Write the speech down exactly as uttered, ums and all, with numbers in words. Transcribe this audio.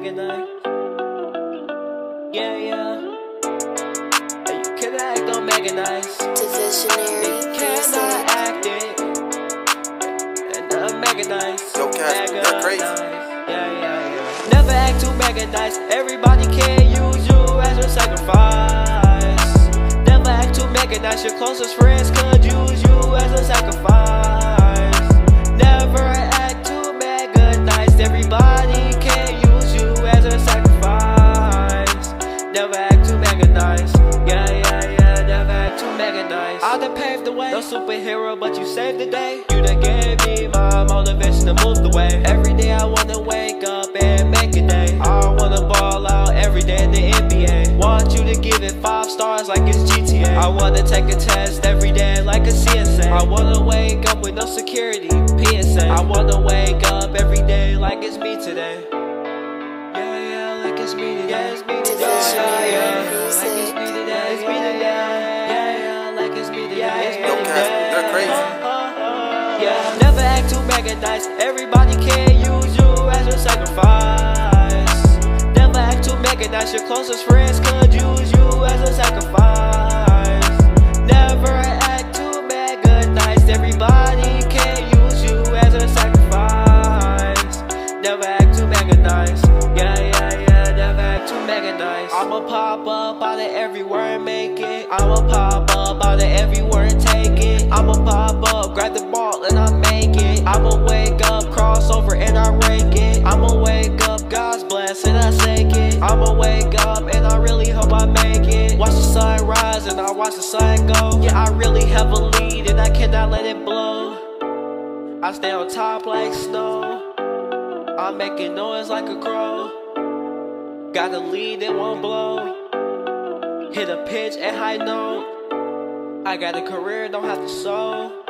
mega nice. Yeah, yeah. And you cannot act on mega nice. Divisionary. You cannot act it. And uh, mega nice. Yo, Cash, you're crazy. Nice. Yeah, yeah, yeah. Never act too mega nice. Everybody can use you as a sacrifice. Never act too mega nice. Your closest friends could use you as a sacrifice. Never act too mega nice. Everybody can use you as a sacrifice. Never act too mega nice. Yeah, yeah, yeah. Never act too mega nice. I done paved the way. No superhero, but you saved the day. You done gave me my motivation to move the way. Every day I wanna wake up and make a day. I wanna ball out every day in the N B A. Want you to give it five stars like it's G T A. I wanna take a test every day like a C S A. I wanna wake up with no security, P S A. I wanna wake up every day like it's me today. Yeah, yeah, like it's me today. Yeah, it's me today. Yeah, yeah, yeah. Like it's me today. It's me today. Yeah, yeah, like it's me today. It's me Yo, Cash, today. they're crazy. Yeah, never act too mega nice. Everybody can use you as a sacrifice. Never act too mega nice. Your closest friends could use you as a sacrifice. Never act too mega nice. Everybody can use you as a sacrifice. Never act too mega nice. Yeah, yeah, yeah. Never act too mega nice. I'ma pop up out of everywhere and make it. I'ma pop up out of everywhere and take it. I'ma pop up, grab the ball and I make it. I'ma wake up, cross over and I rake it. I'ma wake up, God's bless and I sake it. I'ma wake up and I really hope I make it. Watch the sun rise and I watch the sun go. Yeah, I really have a lead and I cannot let it blow. I stay on top like snow. I'm making noise like a crow. Got a lead that won't blow. Hit a pitch at high note. I got a career, don't have to sow.